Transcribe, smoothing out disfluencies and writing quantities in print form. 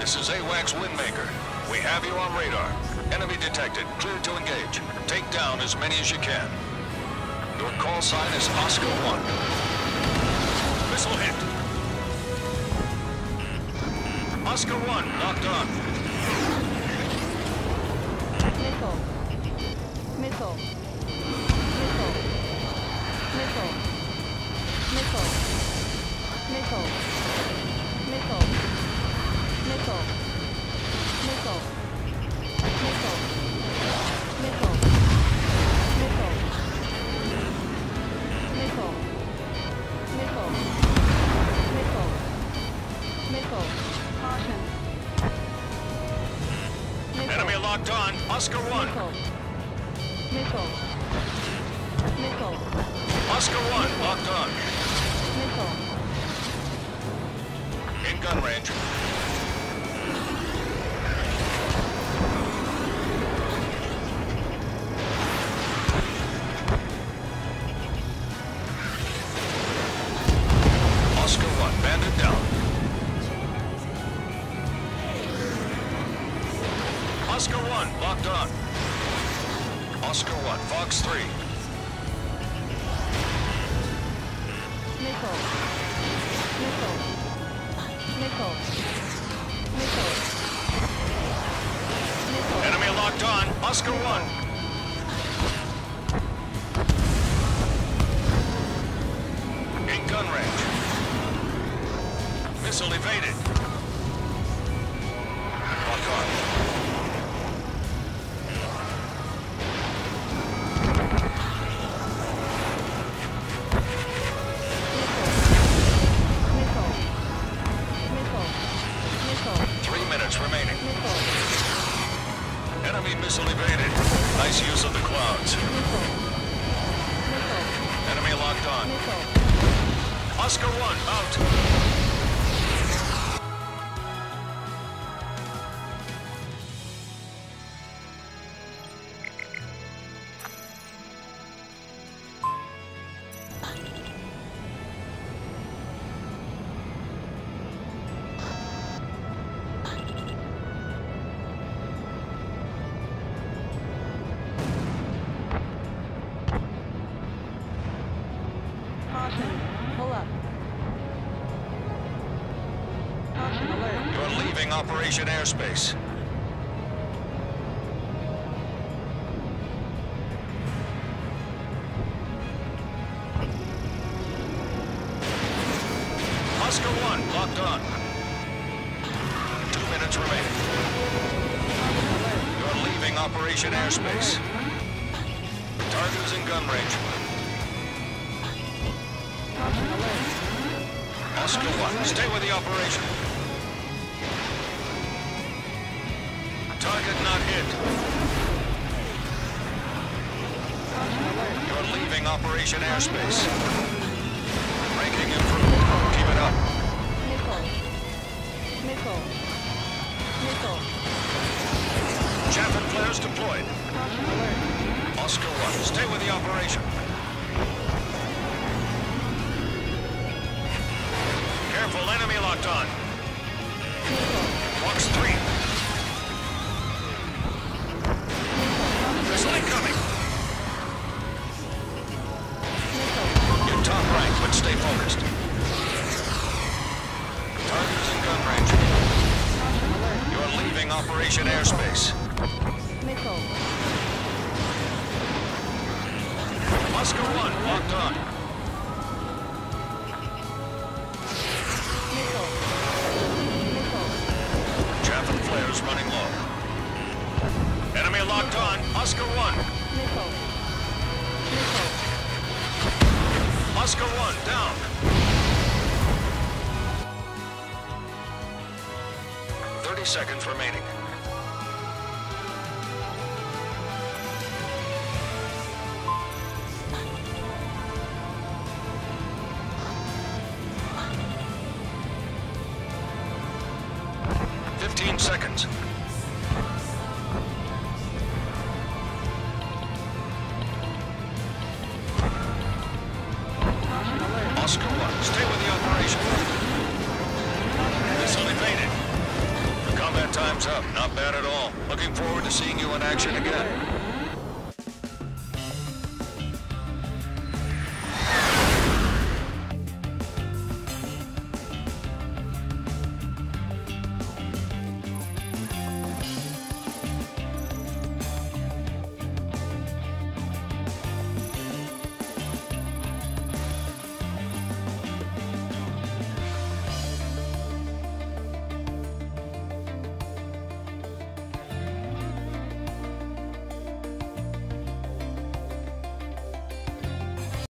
This is AWACS Windmaker. We have you on radar. Enemy detected. Cleared to engage. Take down as many as you can. Your call sign is Oscar 1. Missile hit. Oscar 1, locked on. Missile. Missile. Missile. Missile. Missile. Missile. Missile. Missile. Missile. Missile. Missile. Missile. Missile. Missile. Missile. Caution. Missile. Enemy locked on. Oscar 1. Missile. Missile. Missile. Oscar 1, locked on. Missile. In gun range. Oscar 1, bandit down. Oscar 1, locked on. Oscar 1, Fox 3. Missile. Missile. Missile. Missile. Missile. Enemy locked on. Oscar 1. In gun range. Missile evaded. Lock on. Missile. Missile. Missile. 3 minutes remaining. Missile. Enemy missile evaded. Nice use of the clouds. Missile. Missile. Enemy locked on. Missile. Oscar 1, out. Caution. Pull up. Caution alert. You're leaving Operation Airspace. Oscar 1, locked on. 2 minutes remaining. You're leaving Operation Airspace. Target is in gun range. Caution alert. Oscar 1, stay with the operation. Target not hit. Caution alert. You're leaving Operation Airspace. Ranking improved. Keep it up. Missile. Missile. Missile. Chaffin flares deployed. Caution alert. Oscar 1, stay with the operation. Careful, enemy locked on. Missile. Fox 3. Missile incoming. Missile. You're top right, but stay focused. Target is in gun range. Caution alert. You're leaving Operation Airspace. Missile. Oscar 1, locked on. Missile. Missile. Chaffin flares running low. Enemy locked on. Oscar 1. Missile. Missile. Oscar 1, down. 30 seconds remaining. Seconds. Oscar 1, stay with the operation. Missile evaded. The to seeing you in action again.